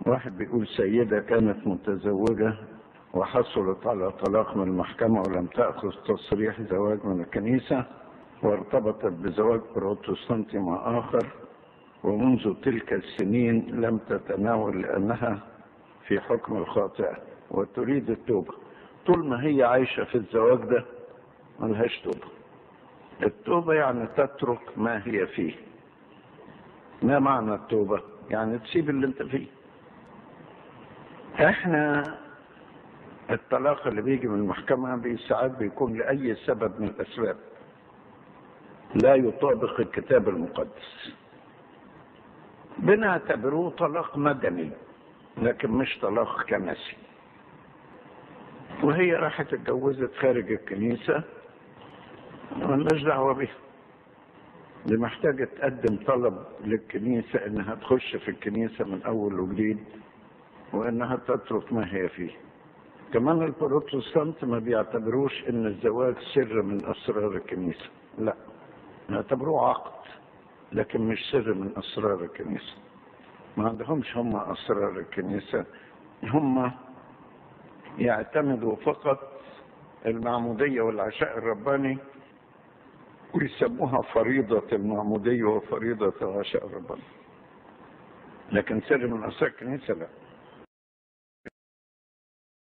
واحد بيقول سيدة كانت متزوجة وحصلت على طلاق من المحكمة ولم تأخذ تصريح زواج من الكنيسة، وارتبطت بزواج بروتستانتي مع آخر، ومنذ تلك السنين لم تتناول لأنها في حكم الخاطئة وتريد التوبة. طول ما هي عايشة في الزواج ده ملهاش توبة. التوبة يعني تترك ما هي فيه. ما معنى التوبة؟ يعني تسيب اللي انت فيه. احنا الطلاق اللي بيجي من المحكمة ساعات بيكون لأي سبب من الأسباب لا يطابق الكتاب المقدس، بنعتبروه طلاق مدني لكن مش طلاق كنسي. وهي راحت اتجوزت خارج الكنيسة، مالناش دعوة بيها. دي محتاجة تقدم طلب للكنيسة انها تخش في الكنيسة من اول وجديد، وانها تترك ما هي فيه. كمان البروتستانت ما بيعتبروش ان الزواج سر من اسرار الكنيسة، لا، يعتبروه عقد لكن مش سر من اسرار الكنيسة. ما عندهمش هم اسرار الكنيسة، هم يعتمدوا فقط المعمودية والعشاء الرباني، ويسموها فريضة المعمودية وفريضة العشاء الرباني، لكن سر من اسرار الكنيسة لا.